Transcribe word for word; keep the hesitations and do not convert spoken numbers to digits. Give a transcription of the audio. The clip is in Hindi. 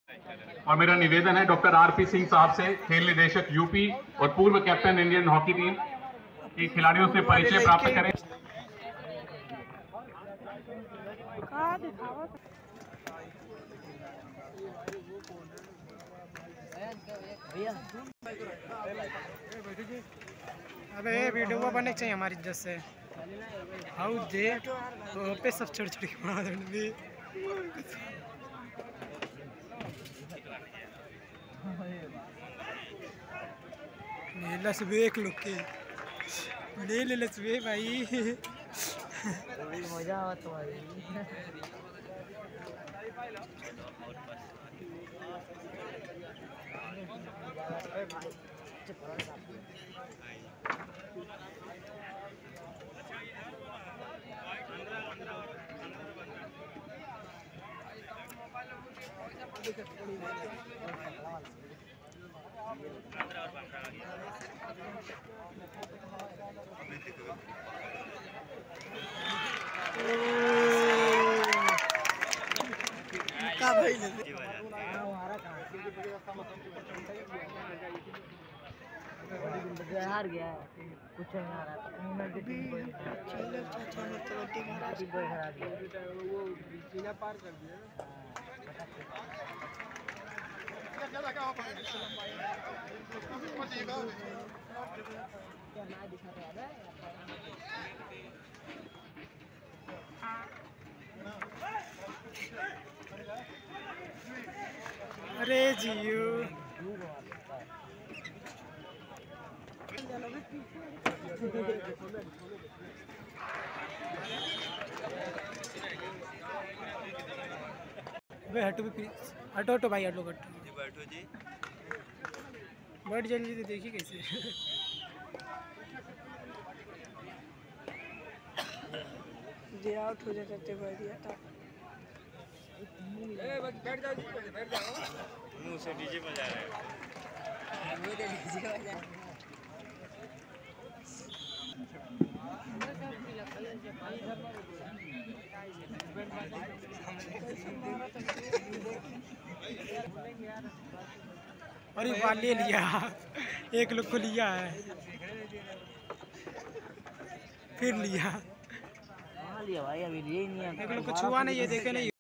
और मेरा निवेदन है डॉक्टर आर पी सिंह साहब से, खेल निदेशक यूपी और पूर्व कैप्टन इंडियन हॉकी टीम के खिलाड़ियों से परिचय प्राप्त करें। अबे ये वीडियो बनने चाहिए हमारी इज्जत से। हाउ दे पे सब छोड़ छोड़ के बना देंगे। ले लस एक लोग के ले ले लस वे भाई मजा आवा तुम्हारी। का भाई हार गया है, कुछ नहीं आ रहा था। वो सीना पार कर दिया। अरे जियो हटो भी हटो हटो भाई हटो हटो जी बैठो जी बैठ जल्दी तो देखिए कैसे जी आउट हो जाते थे बढ़िया था। ए बस बैठ जाओ जी, बैठ जाओ। मुंह से डीजे बजा रहे हैं। मुंह से डीजे बजा रहे हैं। अरे बाल ले लिया एक लोग को लिया है फिर लिया लिया भाई, अभी लिए नहीं है। एक लोग को छुआ नहीं है, देखे नहीं।